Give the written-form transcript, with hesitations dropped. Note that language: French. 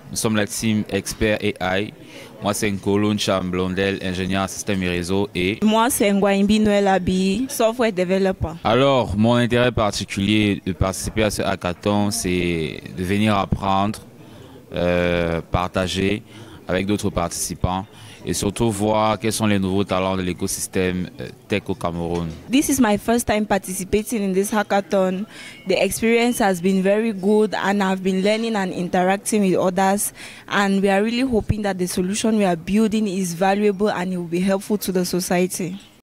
Nous sommes la team expert AI. Moi, c'est Nkolo Blondel, ingénieur en système et réseau. Et moi, c'est Ngwaimbi Noël Abi, software developer. Alors, mon intérêt particulier de participer à ce hackathon, c'est de venir apprendre, partager avec d'autres participants et surtout voir quels sont les nouveaux talents de l'écosystème tech au Cameroun. This is my first time participating in this hackathon. The experience has been very good and I've been learning and interacting with others, and we are really hoping that the solution we are building is valuable and it will be helpful to the society.